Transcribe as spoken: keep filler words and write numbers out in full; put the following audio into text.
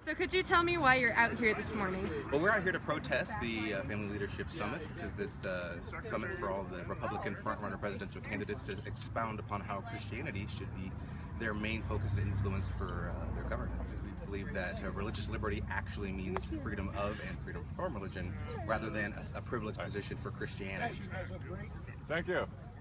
So could you tell me why you're out here this morning? Well, we're out here to protest the uh, Family Leadership Summit, because it's a summit for all the Republican frontrunner presidential candidates to expound upon how Christianity should be their main focus and influence for uh, their governance. We believe that uh, religious liberty actually means freedom of and freedom from religion, rather than a, a privileged position for Christianity. Thank you.